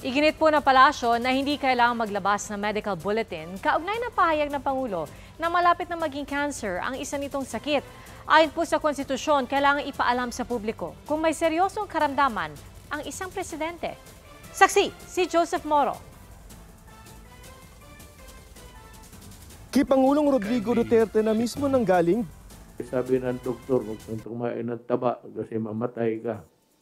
Iginit po ng palasyo na hindi kailangang maglabas ng medical bulletin kaugnay ng pahayag ng Pangulo na malapit na maging cancer ang isa nitong sakit. Ayon po sa konstitusyon, kailangan ipaalam sa publiko kung may seryosong karamdaman ang isang presidente. Saksi, si Joseph Moro. Kay Pangulong Rodrigo Duterte na mismo nanggaling. Sabi ng doktor, huwag kang tumain ng taba kasi mamatay ka.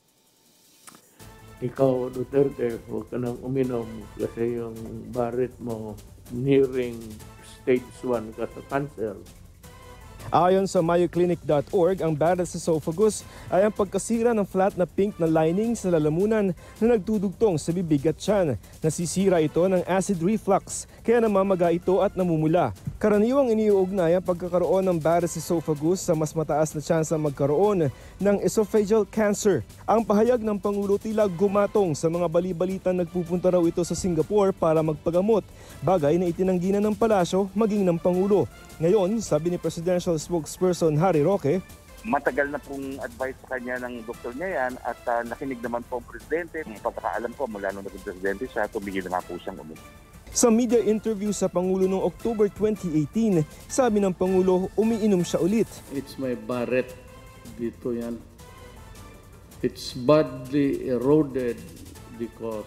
Ikaw, Duterte, huwag ka nang uminom kasi yung Barrett mo nearing stage 1 ka sa cancer. Ayon sa mayoclinic.org, ang Barrett sa Esophagus ay ang pagkasira ng flat na pink na lining sa lalamunan na nagdudugtong sa bibig at tiyan. Nasisira ito ng acid reflux, kaya namamaga ito at namumula. Karaniwang iniuugnay ang pagkakaroon ng Barrett sa Esophagus sa mas mataas na tsansa magkaroon ng esophageal cancer. Ang pahayag ng Pangulo tila gumatong sa mga bali-balitang nagpupunta raw ito sa Singapore para magpagamot, bagay na itinanggi na ng palasyo maging ng Pangulo. Ngayon, sabi ni Presidential Spokesperson Harry Roque, matagal na pong advice sa kanya ng doktor niya yan at nakinig naman po ang presidente. Pagkakaalam ko, mula nung naging presidente siya, tumigil na po siyang uminom. Sa media interview sa Pangulo noong October 2018, sabi ng Pangulo, umiinom siya ulit. It's my Barrett. Dito yan. It's badly eroded because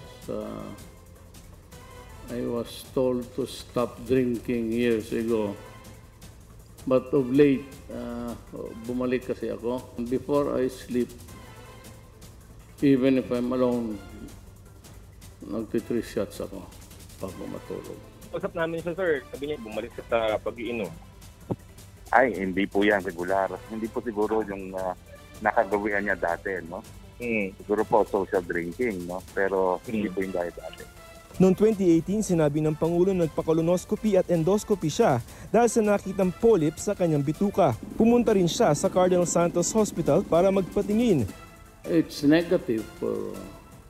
I was told to stop drinking years ago. But of late, bumalik kasi ako. Before I sleep, even if I'm alone, nagti-3 shots ako bago matulog. Usap namin siya, sir. Sabi niya, bumalik sa pag-iinom. Ay, hindi po yan regular. Hindi po siguro yung nakagawian niya dati, no? Siguro po social drinking, no? Pero hindi po yung dati. Noong 2018, sinabi ng Pangulo na nagpa-colonoscopy at endoscopy siya dahil sa nakitang polyp sa kanyang bituka. Pumunta rin siya sa Cardinal Santos Hospital para magpatingin. It's negative for...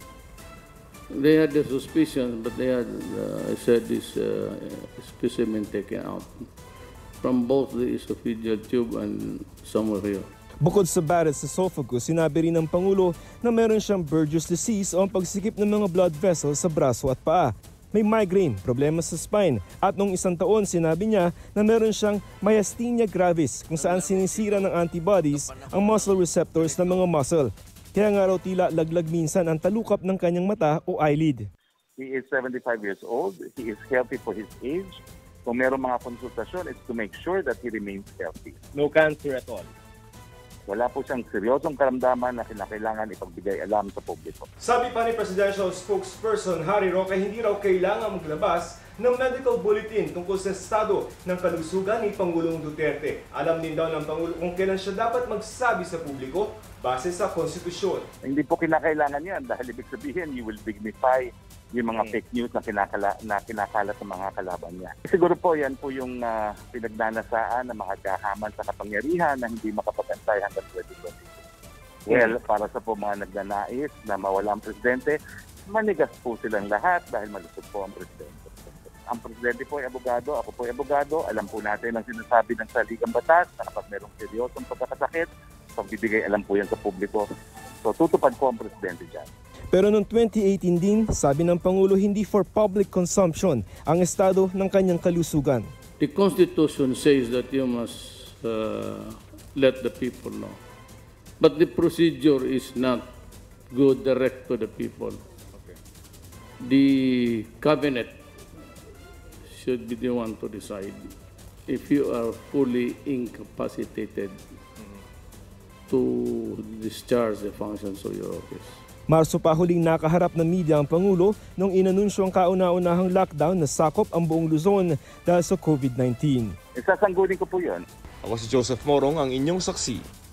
They had the suspicion, but they had, I said, this specimen taken out from both the esophageal tube and somewhere here. Bukod sa Barrett sa Esophagus, sinabi rin ng Pangulo na meron siyang Burgess disease o ang pagsikip ng mga blood vessels sa braso at paa. May migraine, problema sa spine, at noong 1 taon sinabi niya na meron siyang myasthenia gravis kung saan sinisira ng antibodies ang muscle receptors ng mga muscle. Kaya nga raw tila laglag minsan ang talukap ng kanyang mata o eyelid. He is 75 years old. He is healthy for his age. Kung meron mga konsultasyon, it's to make sure that he remains healthy. No cancer at all. Wala po siyang seryosong karamdaman na kinakailangan ipagbigay alam sa publiko. Sabi pa ni Presidential Spokesperson Harry Roque, hindi raw kailangan maglabas ng medical bulletin tungkol sa estado ng kalusugan ni Pangulong Duterte. Alam din daw ng Pangulo kung kailan siya dapat magsabi sa publiko base sa konstitusyon. Hindi po kinakailangan yan dahil ibig sabihin you will dignify yung mga fake news na kinakalat ng mga kalaban niya. Siguro po yan po yung pinagnanasaan ng mga gahaman sa kapangyarihan na hindi makapag-antay hanggang 2022. Well, para sa po mga nagnanais na mawala ang presidente, manigas po silang lahat dahil malusog po ang presidente. Ang presidente po ay abogado, ako po ay abogado, alam po natin ang sinasabi ng saligang batas na kapag merong seryosong pagkakasakit, pagbibigay alam po yan sa publiko. So tutupad po ang presidente dyan. Pero noong 2018 din, sabi ng Pangulo, hindi for public consumption ang estado ng kanyang kalusugan. The Constitution says that you must let the people know. But the procedure is not go direct to the people. Okay. The cabinet should be the one to decide if you are fully incapacitated to discharge the functions of your office. Marso pa huling nakaharap ng media ang Pangulo nung inanunsyo ang kauna-unahang lockdown na sakop ang buong Luzon dahil sa COVID-19. Isasangguni ko po yun. Ako si Joseph Morong, ang inyong saksi.